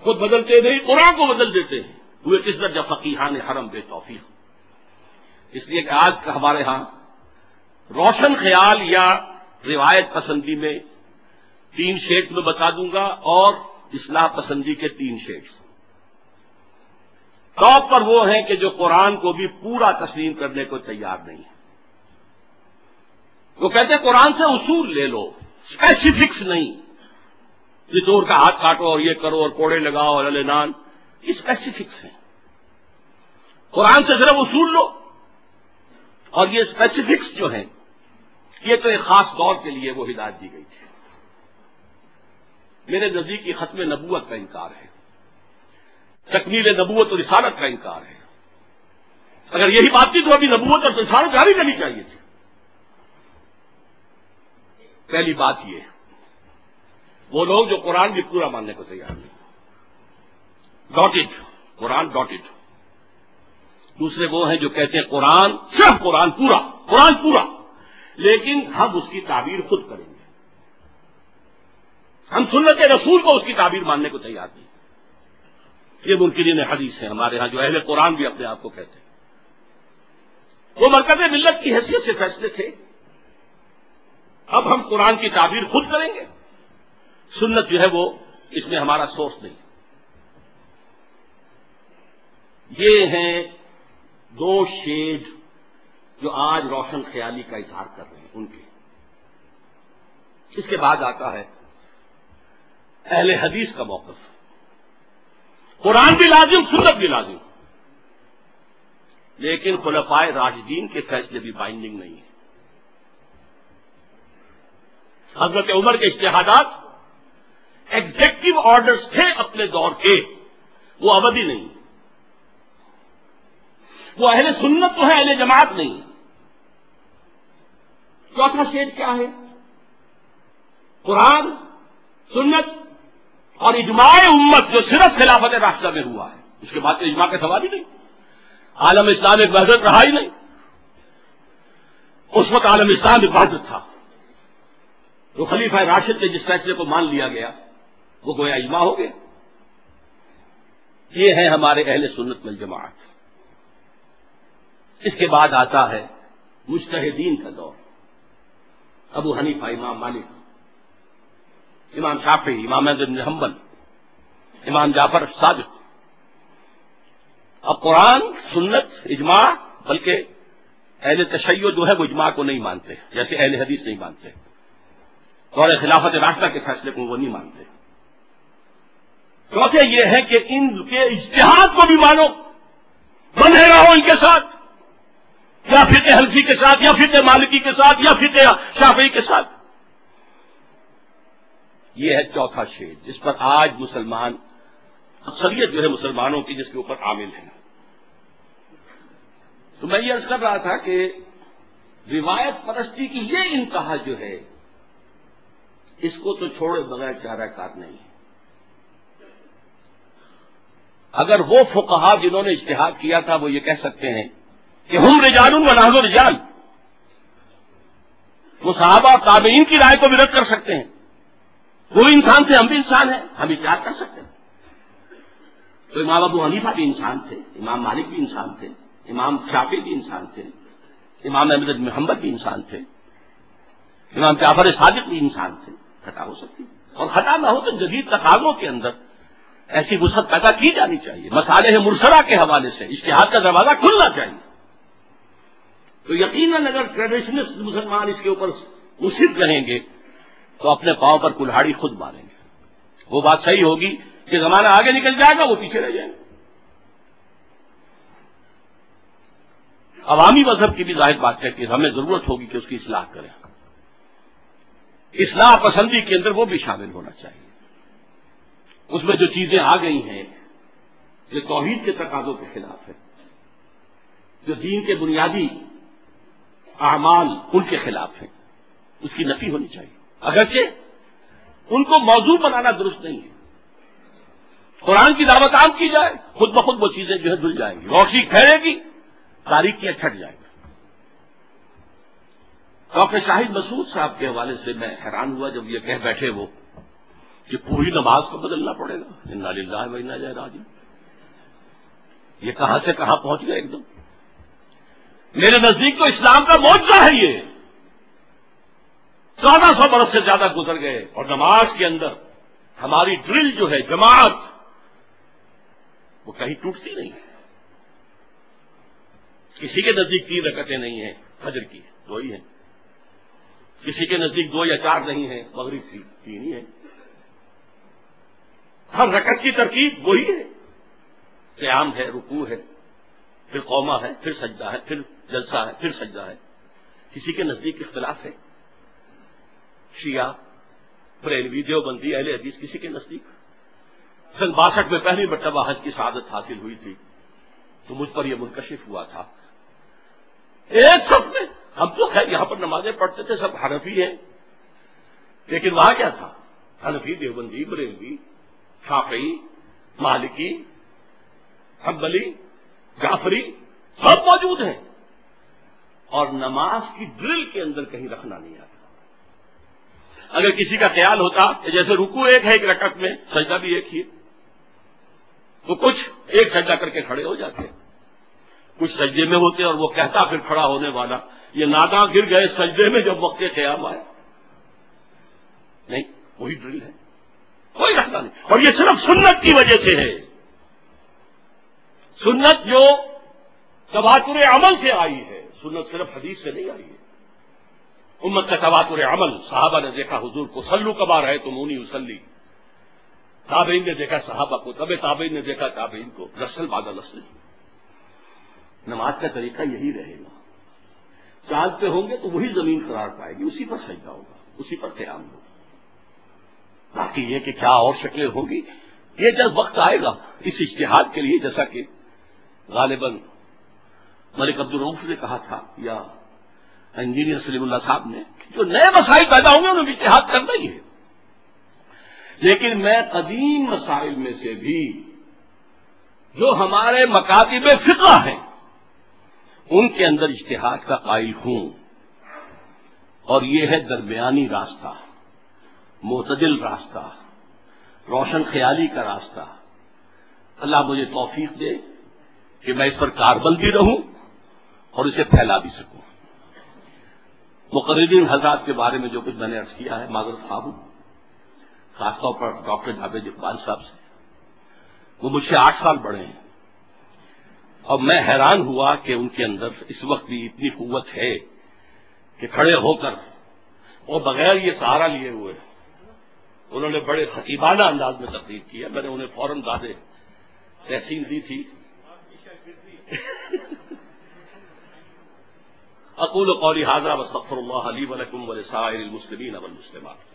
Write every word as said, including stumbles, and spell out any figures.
خود بدلتے نہیں، قرآن کو بدل دیتے ہیں، ہوئے کس درجہ فقیحان حرم بے توفیق۔ اس لیے کہ آج کا ہمارے ہاں روشن خیال یا روایت پسندی میں تین شیڈز میں بتا دوں گا، اور اصلاح پسندی کے تین شیڈز۔ ٹاپ پر وہ ہیں کہ جو قرآن کو بھی پورا تسلیم کرنے کو تیار نہیں ہے۔ وہ کہتے ہیں قرآن سے اصول لے لو، اسپیسیفکس نہیں، یہ چور کا ہاتھ کاٹو اور یہ کرو اور کوڑے لگاؤ اور اعلان، یہ اسپیسیفکس ہیں۔ قرآن سے صرف اصول لو، اور یہ اسپیسیفکس جو ہیں یہ تو ایک خاص دور کے لیے وہ ہدایت دی گئی تھی۔ میرے نزدیک یہ ختم نبوت کا انکار ہے، تکمیل نبوت اور رسالت کا انکار ہے۔ اگر یہی بات تھی تو ابھی نبوت اور رسالت جاری کرنی چاہیے تھی۔ پہلی بات یہ، وہ لوگ جو قرآن بھی پورا ماننے کو تیار نہیں، ڈاٹڈ قرآن ڈاٹڈ۔ دوسرے وہ ہیں جو کہتے ہیں قرآن صرف قرآن پورا، قرآن پورا، لیکن ہم اس کی تعبیر خود کریں گے، ہم سنت رسول کو اس کی تعبیر ماننے کو تیار نہیں۔ یہ منکرین حدیث ہیں ہمارے ہاں، جو اہل قرآن بھی اپنے آپ کو کہتے ہیں۔ وہ مرکز ملت کی حیثیت سے فیصلے تھے، اب ہم قرآن کی تعبیر خود کریں گے، سنت جو ہے وہ اس میں ہمارا سورس نہیں۔ یہ ہیں دو شیڈ جو آج روشن خیالی کا اظہار کر رہے ہیں ان کے۔ اس کے بعد آتا ہے اہل حدیث کا موقف، قرآن بھی لازم، سنت بھی لازم، لیکن خلفائے راشدین کے فیصلے بھی بائنڈنگ نہیں ہے۔ حضرت عمر کے اجتہادات ایگزیکٹو آرڈرز تھے اپنے دور کے، وہ ابدی نہیں، وہ اہل سنت تو ہے، اہل جماعت نہیں۔ چوتھا شیڈ کیا ہے؟ قرآن، سنت اور اجماع امت جو صرف خلافت راشدہ میں ہوا ہے، اس کے بعد تو اجماع کا سوال ہی نہیں۔ عالم اسلام ایک وحدت رہا ہی نہیں، اس وقت عالم اسلام ایک وحدت تھا، جو خلیفہ راشد کے جس فیصلے کو مان لیا گیا وہ گویا اجماع ہو گیا۔ یہ ہے ہمارے اہل سنت والجماعت۔ اس کے بعد آتا ہے مجتہدین کا دور، ابو حنیفہ، امام مالک، امام شافعی، امام احمد بن حنبل، امام جعفر صادق۔ اب قرآن، سنت، اجماع، بلکہ اہل تشیع جو ہے وہ اجماع کو نہیں مانتے، جیسے اہل حدیث نہیں مانتے، اور خلافت راشدہ کے فیصلے کو وہ نہیں مانتے۔ چوتھے یہ ہے کہ ان کے اجتہاد کو بھی مانو، بندھے رہو ان کے ساتھ، یا فقہ حنفی کے ساتھ، یا فقہ مالکی کے ساتھ، یا فقہ شافعی کے ساتھ۔ یہ ہے چوتھا شیڈ جس پر آج مسلمان، اکثریت جو ہے مسلمانوں کی، جس کے اوپر عامل ہیں۔ تو میں یہ عرض کر رہا تھا کہ روایت پرستی کی یہ انتہا جو ہے، اس کو تو چھوڑے بغیر چارہ کار نہیں ہے۔ اگر وہ فقہا جنہوں نے اجتہاد کیا تھا وہ یہ کہہ سکتے ہیں کہ ہم رجال و نحن رجال، وہ صحابہ اور تابعین کی رائے کو بھی رد کر سکتے ہیں، وہ انسان تھے، ہم بھی انسان ہیں، ہم اجتہاد کر سکتے ہیں۔ تو امام ابو حنیفہ بھی انسان تھے، امام مالک بھی انسان تھے، امام شافعی بھی انسان تھے، امام احمد بن حنبل بھی انسان تھے، امام جعفر صادق بھی انسان تھے۔ خطا ہو سکتی، اور خطا نہ ہو تو جدید تقاضوں کے اندر ایسی وسعت پیدا کی جانی چاہیے۔ مصالح مرسلہ کے حوالے سے اجتہاد کا دروازہ کھلنا چاہیے۔ تو یقیناً اگر ٹریڈیشنسٹ مسلمان اس کے اوپر مصر رہیں گے تو اپنے پاؤں پر کلہاڑی خود ماریں گے۔ وہ بات صحیح ہوگی کہ زمانہ آگے نکل جائے گا، وہ پیچھے رہ جائیں گے۔ عوامی مذہب کی بھی ظاہر بات ہے کہ ہمیں ضرورت ہوگی کہ اس کی اصلاح کریں۔ اصلاح پسندی کے اندر وہ بھی شامل ہونا چاہیے۔ اس میں جو چیزیں آ گئی ہیں جو توحید کے تقاضوں کے خلاف ہے، جو دین کے بنیادی اعمال ان کے خلاف ہیں، اس کی نفی ہونی چاہیے، اگرچہ ان کو موضوع بنانا درست نہیں ہے۔ قرآن کی دعوت عام کی جائے، خود بخود وہ چیزیں جو ہے دھل جائیں گی، روشنی ٹھہرے گی، تاریکیاں چھٹ جائیں گی۔ ڈاکٹر شاہد مسعود صاحب کے حوالے سے میں حیران ہوا جب یہ کہہ بیٹھے وہ کہ پوری نماز کو بدلنا پڑے گا؟ انا للہ و انا الیہ راجعون. یہ کہاں سے کہاں پہنچ گئے ایک دم. میرے نزدیک تو اسلام کا معجزہ ہے یہ. چودہ سو برس سے زیادہ گزر گئے اور نماز کے اندر ہماری ڈرل جو ہے، جماعت، وہ کہیں ٹوٹتی نہیں. کسی کے نزدیک تین رکعتیں نہیں ہیں فجر کی، دو ہی ہیں. کسی کے نزدیک دو یا چار نہیں ہیں، مغرب کی تین ہی ہیں. ہر رکعت کی ترکیب وہی ہے. قیام ہے، رکوع ہے، پھر قومہ ہے، پھر سجدہ ہے، پھر جلسہ ہے، پھر سجدہ ہے. کسی کے نزدیک اختلاف ہے. شیعہ، بریلوی، دیوبندی، اہل حدیث، کسی کے نزدیک. سن باسٹھ میں پہلی مرتبہ حج کی سعادت حاصل ہوئی تھی تو مجھ پر یہ منکشف ہوا تھا. ایک صف میں ہم تو خیر یہاں پر نمازیں پڑھتے تھے، سب حنفی ہیں، لیکن وہاں کیا تھا؟ حنفی، دیوبندی، بریلوی، شافعی، مالکی، حنبلی، جعفری، سب موجود ہیں. اور نماز کی ڈرل کے اندر کہیں رکھنا نہیں آتا. اگر کسی کا خیال ہوتا کہ جیسے رکوع ایک ہے ایک رکعت میں، سجدہ بھی ایک ہی ہے، تو کچھ ایک سجدہ کر کے کھڑے ہو جاتے، کچھ سجدے میں ہوتے اور وہ کہتا پھر کھڑا ہونے والا یہ ناگاہ گر گئے سجدے میں جب وقت قیام آیا. نہیں، وہی ڈرل ہے، کوئی رکھنا نہیں. اور یہ صرف سنت کی وجہ سے ہے. سنت جو تواتر عمل سے آئی ہے، سنت صرف حدیث سے نہیں آئی ہے. امت کا تواتر عمل، صحابہ نے دیکھا حضور کو، صلو کما رہے تمونی اصلی. تابعین نے دیکھا صحابہ کو، تبع تابعین نے دیکھا تابعین کو، نسل بعد نسل. نماز کا طریقہ یہی رہے گا. چاند پہ ہوں گے تو وہی زمین قرار پائے گی، اسی پر سجدہ ہوگا، اسی پر قیام ہوگا. باقی یہ کہ کیا اور شکلیں ہوں گی، یہ جب وقت آئے گا اس اجتہاد کے لیے. جیسا کہ غالباً ملک عبدالرؤف نے کہا تھا یا انجینئر سلیم اللہ صاحب نے، جو نئے مسائل پیدا ہوں گے انہیں اجتہاد کرنا ہی ہے. لیکن میں قدیم مسائل میں سے بھی جو ہمارے مکاتب فقہ ہیں ان کے اندر اجتہاد کا قائل ہوں. اور یہ ہے درمیانی راستہ، معتدل راستہ، روشن خیالی کا راستہ. اللہ مجھے توفیق دے کہ میں اس پر کاربند بھی رہوں اور اسے پھیلا بھی سکوں. مقررین حضرات کے بارے میں جو کچھ میں نے عرض کیا ہے معذرت خواہ ہوں، خاص طور پر ڈاکٹر جاوید اقبال صاحب سے. وہ مجھ سے آٹھ سال بڑے ہیں اور میں حیران ہوا کہ ان کے اندر اس وقت بھی اتنی قوت ہے کہ کھڑے ہو کر اور بغیر یہ سہارا لیے ہوئے انہوں نے بڑے خطیبانہ انداز میں تقریر کیا. میں نے انہیں فوراً داد تحسین دی تھی. اقول قولی ھذا واستغفر اللہ لی ولکم ولسائر المسلمین والمسلمات.